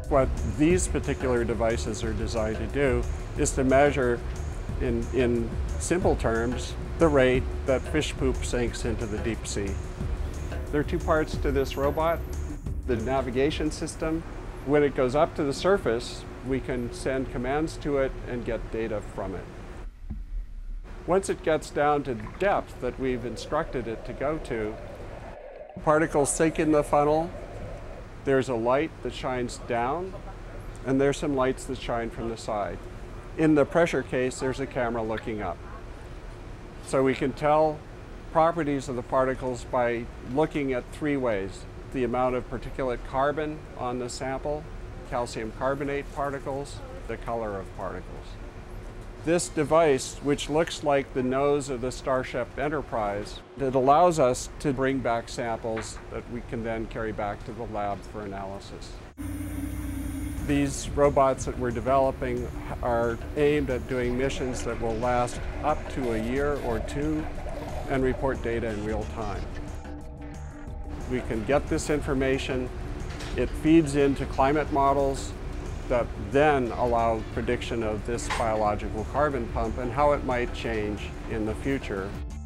What these particular devices are designed to do is to measure, in simple terms, the rate that fish poop sinks into the deep sea. There are two parts to this robot. The navigation system. When it goes up to the surface, we can send commands to it and get data from it. Once it gets down to the depth that we've instructed it to go to, particles sink in the funnel. There's a light that shines down, and there's some lights that shine from the side. In the pressure case, there's a camera looking up. So we can tell properties of the particles by looking at three ways: the amount of particulate carbon on the sample, calcium carbonate particles, the color of particles. This device, which looks like the nose of the Starship Enterprise, it allows us to bring back samples that we can then carry back to the lab for analysis. These robots that we're developing are aimed at doing missions that will last up to a year or two and report data in real time. We can get this information, it feeds into climate models that then allow prediction of this biological carbon pump and how it might change in the future.